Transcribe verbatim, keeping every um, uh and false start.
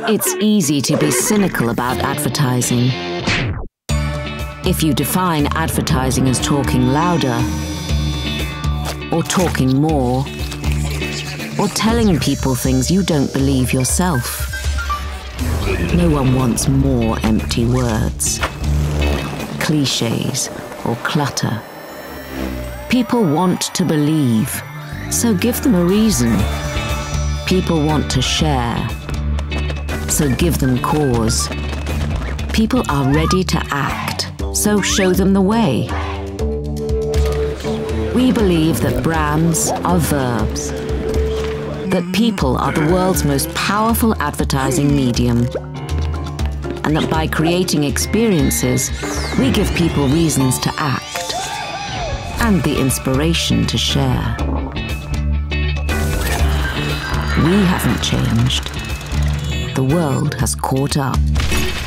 It's easy to be cynical about advertising. If you define advertising as talking louder, or talking more, or telling people things you don't believe yourself. No one wants more empty words, cliches, or clutter. People want to believe, so give them a reason. People want to share, so give them cause. People are ready to act, so show them the way. We believe that brands are verbs, that people are the world's most powerful advertising medium, and that by creating experiences, we give people reasons to act and the inspiration to share. We haven't changed. The world has caught up.